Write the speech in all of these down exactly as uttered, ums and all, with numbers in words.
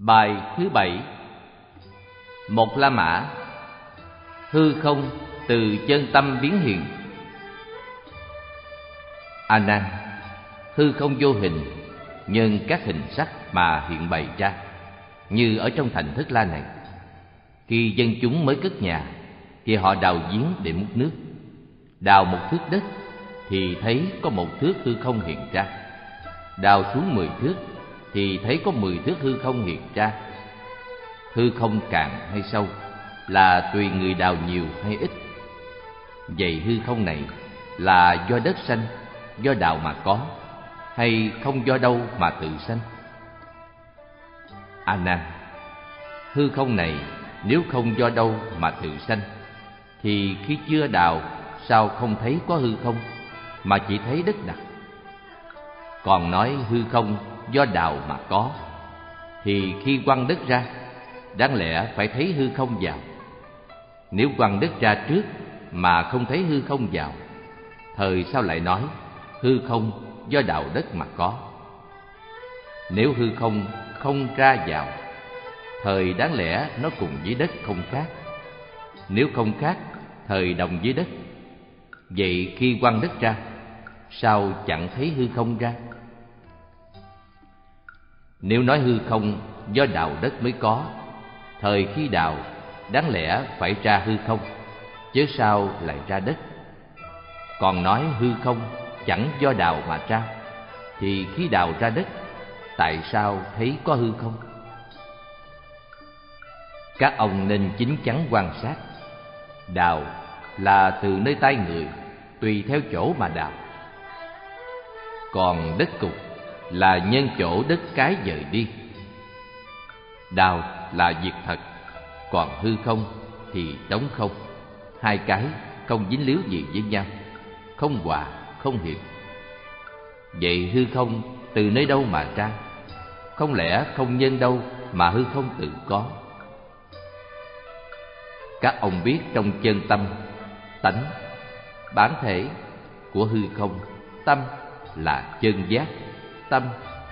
Bài thứ bảy. Một La Mã. Hư không từ chân tâm biến hiện. A Nan, hư không vô hình nhân các hình sắc mà hiện bày ra, như ở trong thành Thất La này. Khi dân chúng mới cất nhà thì họ đào giếng để múc nước. Đào một thước đất thì thấy có một thước hư không hiện ra. Đào xuống mười thước thì thấy có mười thước hư không hiện ra. Hư không cạn hay sâu là tùy người đào nhiều hay ít. Vậy hư không này là do đất sanh, do đào mà có, hay không do đâu mà tự sanh? A Nan, hư không này nếu không do đâu mà tự sanh, thì khi chưa đào sao không thấy có hư không, mà chỉ thấy đất đặc? Còn nói hư không do đào mà có, thì khi quăng đất ra, đáng lẽ phải thấy hư không vào. Nếu quăng đất ra trước mà không thấy hư không vào, thời sao lại nói hư không do đào đất mà có? Nếu hư không không ra vào, thời đáng lẽ nó cùng với đất không khác. Nếu không khác, thời đồng với đất. Vậy khi quăng đất ra, sao chẳng thấy hư không ra? Nếu nói hư không do đào đất mới có, thời khi đào đáng lẽ phải ra hư không, chứ sao lại ra đất? Còn nói hư không chẳng do đào mà ra, thì khi đào ra đất, tại sao thấy có hư không? Các ông nên chín chắn quan sát. Đào là từ nơi tay người, tùy theo chỗ mà đào. Còn đất cục là nhân chỗ đất cái dời đi. Đào là việc thật, còn hư không thì trống không. Hai cái không dính líu gì với nhau, không hòa, không hiệp. Vậy hư không từ nơi đâu mà ra? Không lẽ không nhân đâu mà hư không tự có? Các ông biết trong chân tâm, tánh, bản thể của hư không, tâm là chân giác, tâm.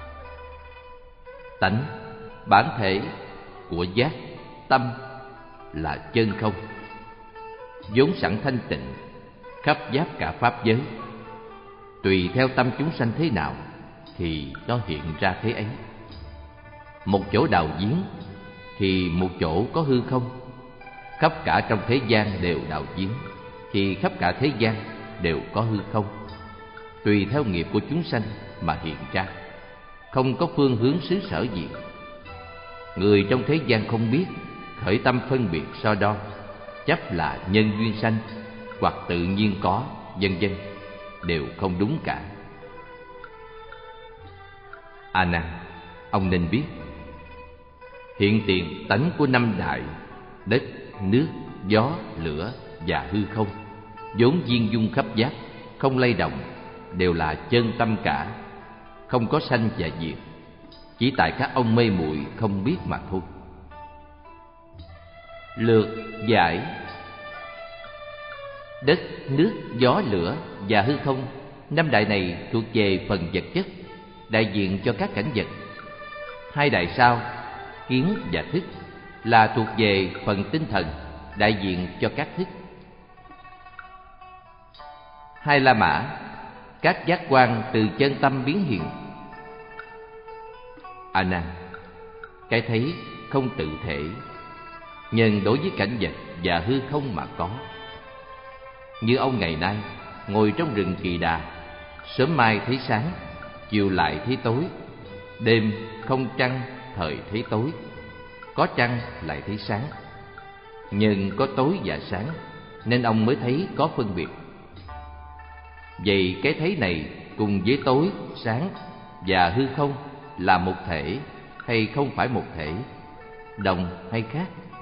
Tánh, bản thể của giác, tâm là chân không, vốn sẵn thanh tịnh, khắp giáp cả pháp giới. Tùy theo tâm chúng sanh thế nào thì nó hiện ra thế ấy. Một chỗ đào giếng thì một chỗ có hư không. Khắp cả trong thế gian đều đào giếng thì khắp cả thế gian đều có hư không. Tùy theo nghiệp của chúng sanh mà hiện ra, không có phương hướng xứ sở gì. Người trong thế gian không biết, khởi tâm phân biệt so đo, chấp là nhân duyên sanh hoặc tự nhiên có, vân vân, đều không đúng cả. A Nan, ông nên biết, hiện tiền tánh của năm đại đất, nước, gió, lửa và hư không, vốn viên dung khắp giác, không lay động, đều là chân tâm cả, không có sanh và diệt. Chỉ tại các ông mê muội không biết mà thôi. Lược giải. Đất, nước, gió, lửa và hư không, năm đại này thuộc về phần vật chất, đại diện cho các cảnh vật. Hai đại sau, kiến và thức, là thuộc về phần tinh thần, đại diện cho các thức. Hai La Mã, các giác quan từ chân tâm biến hiện. A Nan, cái thấy không tự thể, nhân đối với cảnh vật và hư không mà có. Như ông ngày nay ngồi trong rừng Kỳ Đà, sớm mai thấy sáng, chiều lại thấy tối, đêm không trăng thời thấy tối, có trăng lại thấy sáng. Nhưng có tối và sáng nên ông mới thấy có phân biệt. Vậy cái thấy này cùng với tối, sáng và hư không là một thể hay không phải một thể, đồng hay khác?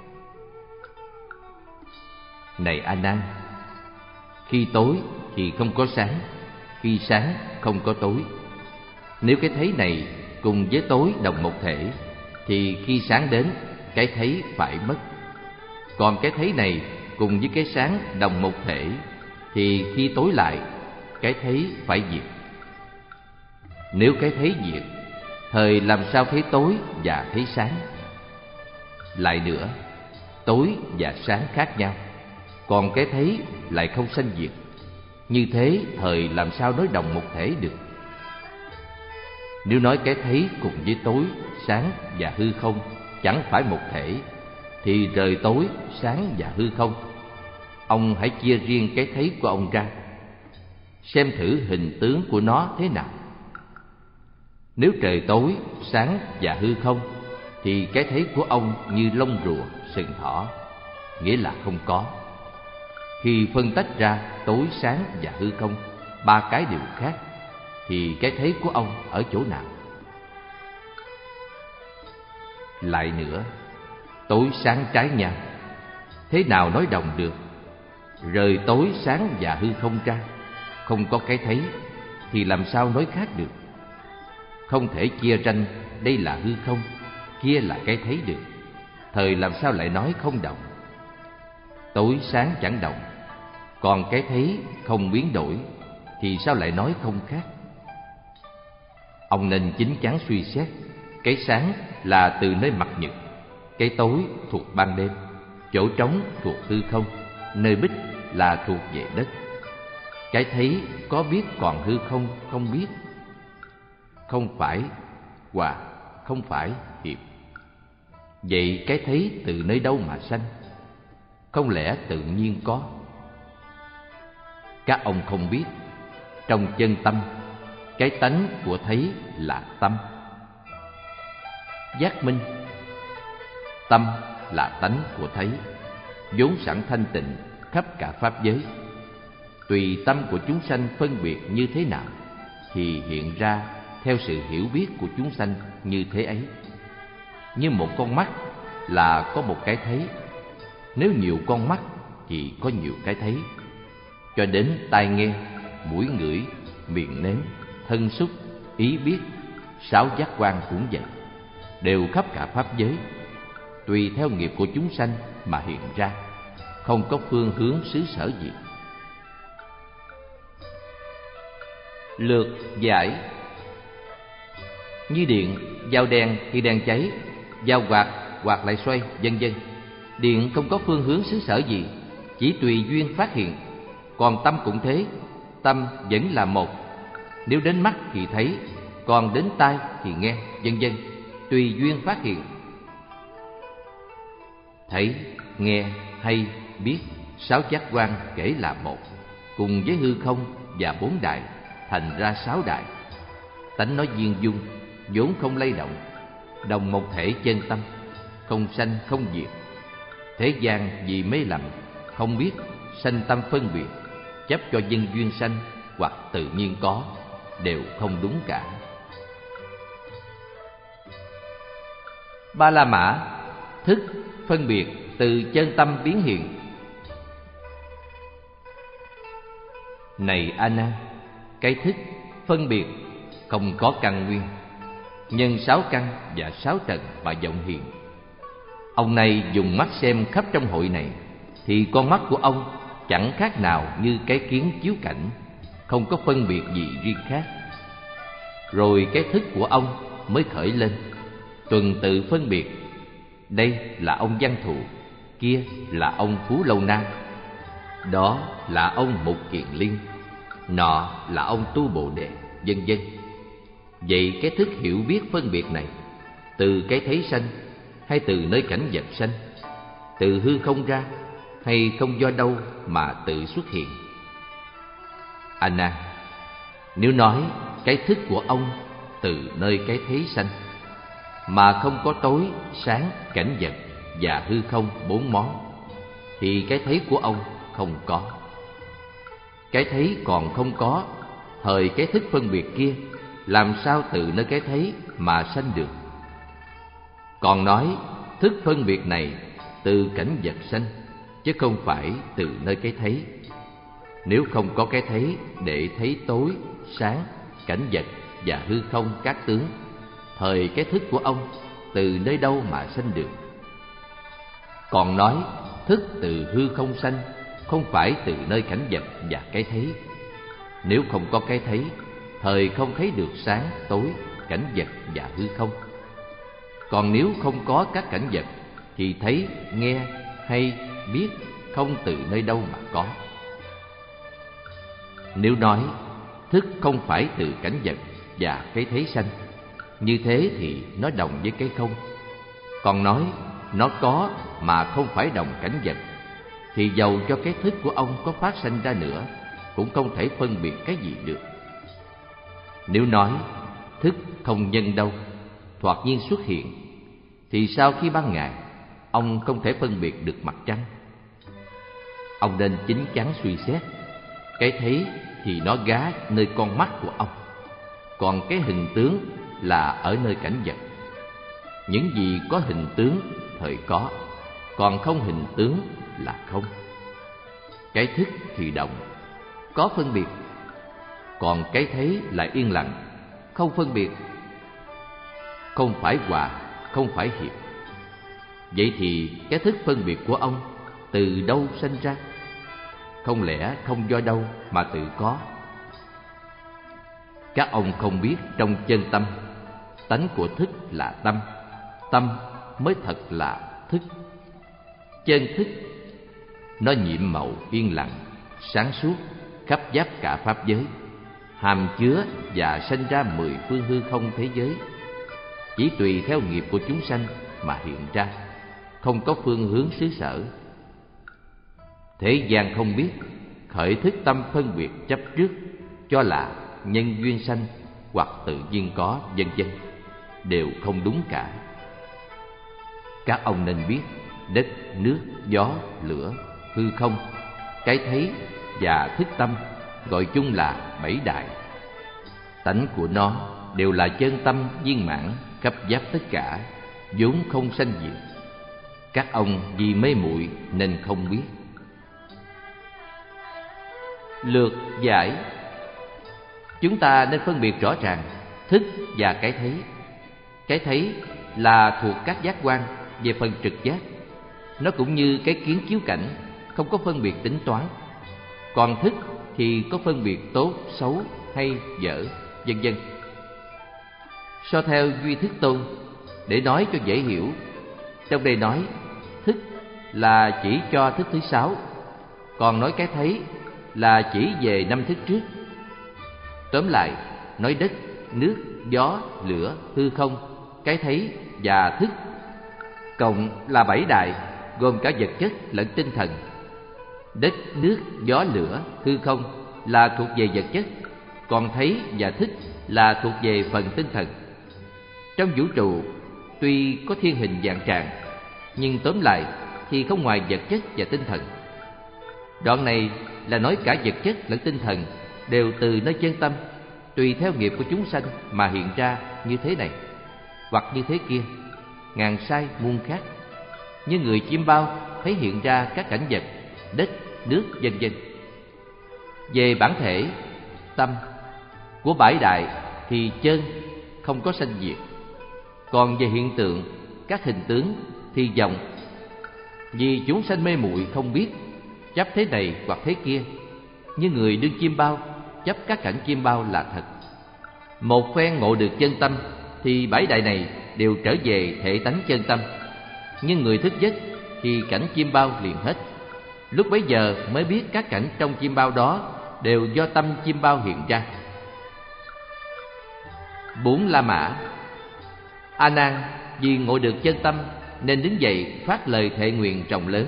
Này A Nan, khi tối thì không có sáng, khi sáng không có tối. Nếu cái thấy này cùng với tối đồng một thể, thì khi sáng đến, cái thấy phải mất. Còn cái thấy này cùng với cái sáng đồng một thể, thì khi tối lại, cái thấy phải diệt. Nếu cái thấy diệt, thời làm sao thấy tối và thấy sáng? Lại nữa, tối và sáng khác nhau, còn cái thấy lại không sanh diệt. Như thế thời làm sao nói đồng một thể được? Nếu nói cái thấy cùng với tối, sáng và hư không chẳng phải một thể, thì rời tối, sáng và hư không, ông hãy chia riêng cái thấy của ông ra, xem thử hình tướng của nó thế nào. Nếu trời tối, sáng và hư không, thì cái thấy của ông như lông rùa, sừng thỏ, nghĩa là không có. Khi phân tách ra tối, sáng và hư không, ba cái đều khác, thì cái thấy của ông ở chỗ nào? Lại nữa, tối sáng trái nhau, thế nào nói đồng được? Rời tối, sáng và hư không ra, không có cái thấy, thì làm sao nói khác được? Không thể chia ranh đây là hư không, kia là cái thấy được, thời làm sao lại nói không đồng? Tối sáng chẳng đồng, còn cái thấy không biến đổi, thì sao lại nói không khác? Ông nên chín chắn suy xét, cái sáng là từ nơi mặt nhật, cái tối thuộc ban đêm, chỗ trống thuộc hư không, nơi bích là thuộc về đất. Cái thấy có biết còn hư không không biết, không phải hòa, không phải hiệp. Vậy cái thấy từ nơi đâu mà sanh? Không lẽ tự nhiên có? Các ông không biết, trong chân tâm, cái tánh của thấy là tâm. Giác minh, tâm là tánh của thấy, vốn sẵn thanh tịnh khắp cả pháp giới. Tùy tâm của chúng sanh phân biệt như thế nào, thì hiện ra theo sự hiểu biết của chúng sanh như thế ấy. Như một con mắt là có một cái thấy, nếu nhiều con mắt thì có nhiều cái thấy. Cho đến tai nghe, mũi ngửi, miệng nếm, thân xúc, ý biết, sáu giác quan cũng vậy, đều khắp cả pháp giới, tùy theo nghiệp của chúng sanh mà hiện ra, không có phương hướng xứ sở gì. Lược giải: như điện, dao đen thì đèn cháy, dao quạt, quạt lại xoay, vân vân. Điện không có phương hướng xứ sở gì, chỉ tùy duyên phát hiện. Còn tâm cũng thế, tâm vẫn là một. Nếu đến mắt thì thấy, còn đến tai thì nghe, vân vân, tùy duyên phát hiện. Thấy, nghe, hay, biết, sáu giác quan kể là một, cùng với hư không và bốn đại, thành ra sáu đại. Tánh nói viên dung, vốn không lay động, đồng một thể chân tâm, không sanh không diệt. Thế gian vì mê lầm, không biết, sanh tâm phân biệt, chấp cho nhân duyên sanh hoặc tự nhiên có, đều không đúng cả. Ba la mã, thức, phân biệt từ chân tâm biến hiện. Này A Nan, cái thức, phân biệt không có căn nguyên, nhân sáu căn và sáu trần mà vọng hiện. Ông này dùng mắt xem khắp trong hội này, thì con mắt của ông chẳng khác nào như cái kiến chiếu cảnh, không có phân biệt gì riêng khác. Rồi cái thức của ông mới khởi lên, tuần tự phân biệt. Đây là ông Văn Thù, kia là ông Phú Lâu Na, đó là ông Mục Kiền Liên, nọ là ông Tu Bồ Đề, vân vân. Vậy cái thức hiểu biết phân biệt này, từ cái thấy sanh, hay từ nơi cảnh vật sanh, từ hư không ra, hay không do đâu mà tự xuất hiện? A Nan, nếu nói cái thức của ông từ nơi cái thấy sanh, mà không có tối, sáng, cảnh vật và hư không bốn món, thì cái thấy của ông không có. Cái thấy còn không có, thời cái thức phân biệt kia làm sao từ nơi cái thấy mà sanh được? Còn nói thức phân biệt này từ cảnh vật sanh, chứ không phải từ nơi cái thấy. Nếu không có cái thấy để thấy tối, sáng, cảnh vật và hư không các tướng, thời cái thức của ông từ nơi đâu mà sanh được? Còn nói thức từ hư không sanh, không phải từ nơi cảnh vật và cái thấy. Nếu không có cái thấy, thời không thấy được sáng, tối, cảnh vật và hư không. Còn nếu không có các cảnh vật, thì thấy, nghe, hay, biết không từ nơi đâu mà có. Nếu nói thức không phải từ cảnh vật và cái thấy sanh, như thế thì nó đồng với cái không. Còn nói nó có mà không phải đồng cảnh vật, thì dầu cho cái thức của ông có phát sanh ra nữa cũng không thể phân biệt cái gì được. Nếu nói thức không nhân đâu, thoạt nhiên xuất hiện, thì sao khi ban ngày ông không thể phân biệt được mặt trăng? Ông nên chín chắn suy xét, cái thấy thì nó gá nơi con mắt của ông, còn cái hình tướng là ở nơi cảnh vật. Những gì có hình tướng thời có, còn không hình tướng là không. Cái thức thì động, có phân biệt, còn cái thấy lại yên lặng, không phân biệt, không phải hòa, không phải hiệp. Vậy thì cái thức phân biệt của ông từ đâu sanh ra? Không lẽ không do đâu mà tự có? Các ông không biết trong chân tâm, tánh của thức là tâm, tâm mới thật là thức. Chân thức nó nhiệm màu yên lặng, sáng suốt, khắp giáp cả pháp giới, hàm chứa và sanh ra mười phương hư không thế giới, chỉ tùy theo nghiệp của chúng sanh mà hiện ra, không có phương hướng xứ sở. Thế gian không biết, khởi thức tâm phân biệt chấp trước, cho là nhân duyên sanh hoặc tự nhiên có, vân vân, đều không đúng cả. Các ông nên biết đất, nước, gió, lửa, hư không, cái thấy và thức tâm gọi chung là bảy đại. Tánh của nó đều là chân tâm viên mãn, khắp giáp tất cả, vốn không sanh diệt. Các ông vì mê muội nên không biết. Lược giải: chúng ta nên phân biệt rõ ràng thức và cái thấy. Cái thấy là thuộc các giác quan về phần trực giác, nó cũng như cái kiến chiếu cảnh, không có phân biệt tính toán. Còn thức thì có phân biệt tốt, xấu, hay, dở, vân vân. So theo Duy Thức Tôn, để nói cho dễ hiểu, trong đây nói thức là chỉ cho thức thứ sáu, còn nói cái thấy là chỉ về năm thức trước. Tóm lại, nói đất, nước, gió, lửa, hư không, cái thấy và thức cộng là bảy đại, gồm cả vật chất lẫn tinh thần. Đất, nước, gió, lửa, hư không là thuộc về vật chất, còn thấy và thức là thuộc về phần tinh thần. Trong vũ trụ tuy có thiên hình vạn trạng, nhưng tóm lại thì không ngoài vật chất và tinh thần. Đoạn này là nói cả vật chất lẫn tinh thần đều từ nơi chân tâm, tùy theo nghiệp của chúng sanh mà hiện ra như thế này hoặc như thế kia, ngàn sai muôn khác. Như người chim bao thấy hiện ra các cảnh vật, đất, nước, vân vân. Về bản thể, tâm của bảy đại thì chân, không có sanh diệt. Còn về hiện tượng, các hình tướng thì vọng. Vì chúng sanh mê muội không biết, chấp thế này hoặc thế kia, như người đương chim bao chấp các cảnh chim bao là thật. Một phen ngộ được chân tâm thì bảy đại này đều trở về thể tánh chân tâm. Nhưng người thức giấc thì cảnh chim bao liền hết. Lúc bấy giờ mới biết các cảnh trong chim bao đó đều do tâm chim bao hiện ra. Bốn La Mã: A Nan, vì ngộ được chân tâm nên đứng dậy phát lời thệ nguyện rộng lớn.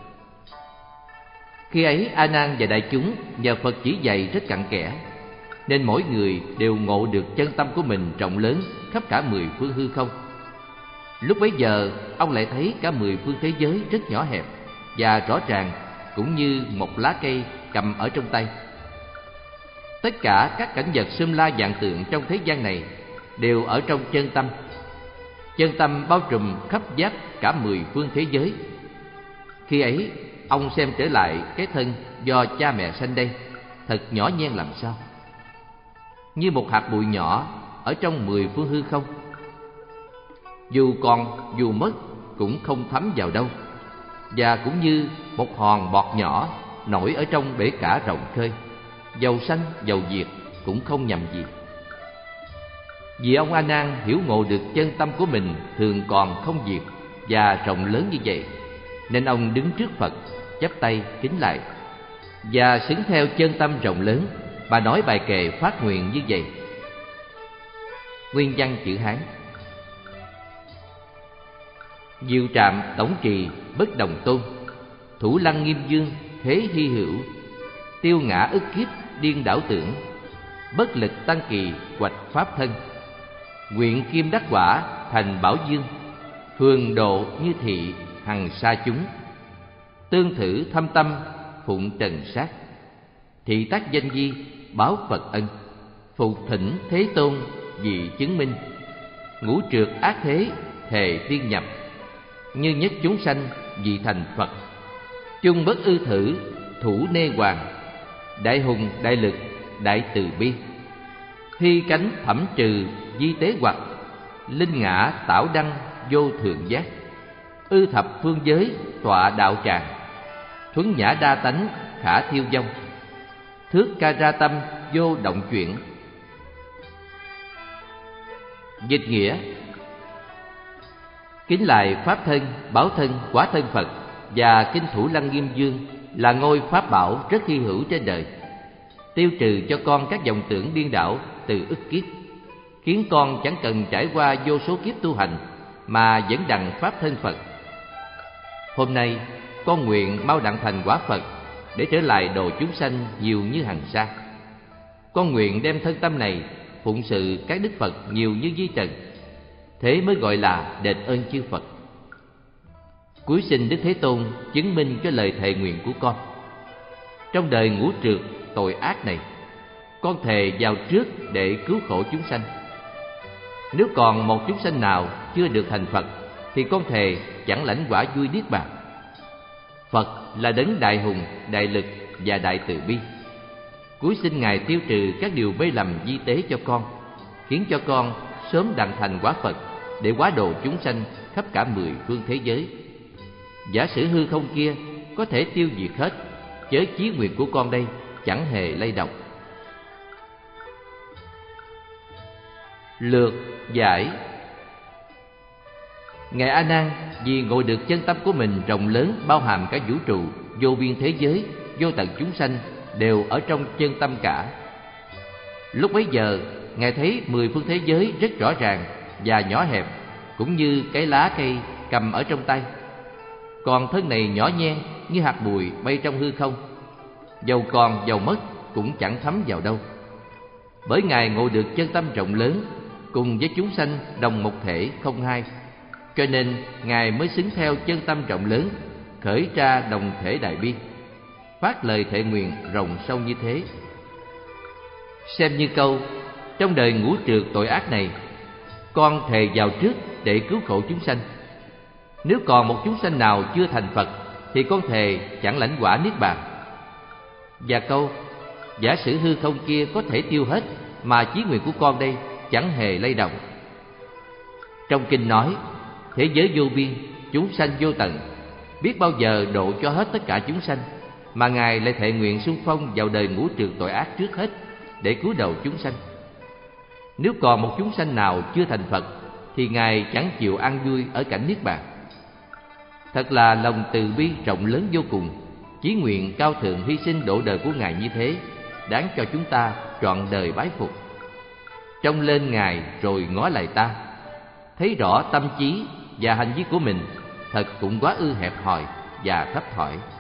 Khi ấy A Nan và đại chúng nhờ Phật chỉ dạy rất cặn kẽ, nên mỗi người đều ngộ được chân tâm của mình rộng lớn khắp cả mười phương hư không. Lúc bấy giờ ông lại thấy cả mười phương thế giới rất nhỏ hẹp và rõ ràng, cũng như một lá cây cầm ở trong tay. Tất cả các cảnh vật xum la vạn tượng trong thế gian này đều ở trong chân tâm. Chân tâm bao trùm khắp giáp cả mười phương thế giới. Khi ấy ông xem trở lại cái thân do cha mẹ sanh đây, thật nhỏ nhen làm sao, như một hạt bụi nhỏ ở trong mười phương hư không. Dù còn dù mất cũng không thấm vào đâu, và cũng như một hòn bọt nhỏ nổi ở trong bể cả rộng khơi, dầu sanh dầu diệt cũng không nhầm gì. Vì ông A Nan hiểu ngộ được chân tâm của mình thường còn không diệt, và rộng lớn như vậy, nên ông đứng trước Phật, chắp tay kính lại. Và xứng theo chân tâm rộng lớn, bà nói bài kệ phát nguyện như vậy. Nguyên văn chữ Hán: Diệu trạm tổng trì bất đồng tôn, thủ lăng nghiêm dương thế hy hữu. Tiêu ngã ức kiếp điên đảo tưởng, bất lực tăng kỳ hoạch pháp thân. Nguyện kim đắc quả thành bảo dương, phường độ như thị hằng sa chúng. Tương thử thâm tâm phụng trần sát, thị tác danh di báo Phật ân. Phục thỉnh thế tôn vì chứng minh, ngũ trượt ác thế thề tiên nhập. Như nhất chúng sanh vì thành Phật, chung bất ư thử thủ nê hoàng. Đại hùng đại lực đại từ bi, hy cánh thẩm trừ di tế hoặc. Linh ngã tảo đăng vô thượng giác, ư thập phương giới tọa đạo tràng. Thuấn nhã đa tánh khả thiêu vong, thước ca ra tâm vô động chuyển. Dịch nghĩa: kính lại pháp thân, bảo thân, quả thân Phật và kinh thủ lăng nghiêm dương là ngôi pháp bảo rất hy hữu trên đời, tiêu trừ cho con các vọng tưởng điên đảo từ ức kiếp, khiến con chẳng cần trải qua vô số kiếp tu hành mà vẫn đặng pháp thân Phật. Hôm nay con nguyện mau đặng thành quả Phật để trở lại độ chúng sanh nhiều như hằng sa. Con nguyện đem thân tâm này phụng sự các đức Phật nhiều như vi trần, thế mới gọi là đền ơn chư Phật. Cuối xin Đức Thế Tôn chứng minh cho lời thệ nguyện của con. Trong đời ngũ trượt tội ác này, con thề vào trước để cứu khổ chúng sanh. Nếu còn một chúng sanh nào chưa được thành Phật, thì con thề chẳng lãnh quả vui niết bàn. Phật là đấng đại hùng, đại lực và đại từ bi. Cuối xin Ngài tiêu trừ các điều mê lầm vi tế cho con, khiến cho con sớm đặng thành quả Phật để hóa độ chúng sanh khắp cả mười phương thế giới. Giả sử hư không kia có thể tiêu diệt hết, chớ chí nguyện của con đây chẳng hề lay động. Lược giải: Ngài A Nan vì ngộ được chân tâm của mình rộng lớn, bao hàm cả vũ trụ, vô biên thế giới, vô tận chúng sanh đều ở trong chân tâm cả. Lúc bấy giờ, Ngài thấy mười phương thế giới rất rõ ràng và nhỏ hẹp, cũng như cái lá cây cầm ở trong tay. Còn thân này nhỏ nhen như hạt bụi bay trong hư không, dầu còn dầu mất cũng chẳng thấm vào đâu. Bởi Ngài ngộ được chân tâm rộng lớn, cùng với chúng sanh đồng một thể không hai, cho nên Ngài mới xứng theo chân tâm rộng lớn, khởi ra đồng thể đại bi, phát lời thệ nguyện rộng sâu như thế. Xem như câu: trong đời ngũ trượt tội ác này, con thề vào trước để cứu khổ chúng sanh. Nếu còn một chúng sanh nào chưa thành Phật, thì con thề chẳng lãnh quả niết bàn. Và câu: giả sử hư không kia có thể tiêu hết, mà chí nguyện của con đây chẳng hề lay động. Trong kinh nói: thế giới vô biên, chúng sanh vô tận, biết bao giờ độ cho hết tất cả chúng sanh, mà Ngài lại thệ nguyện xung phong vào đời ngũ trượt tội ác trước hết để cứu đầu chúng sanh. Nếu còn một chúng sanh nào chưa thành Phật, thì Ngài chẳng chịu an vui ở cảnh niết bàn. Thật là lòng từ bi rộng lớn vô cùng, chí nguyện cao thượng hy sinh độ đời của Ngài như thế, đáng cho chúng ta trọn đời bái phục. Trông lên Ngài rồi ngó lại ta, thấy rõ tâm trí và hành vi của mình thật cũng quá ư hẹp hòi và thấp thỏi.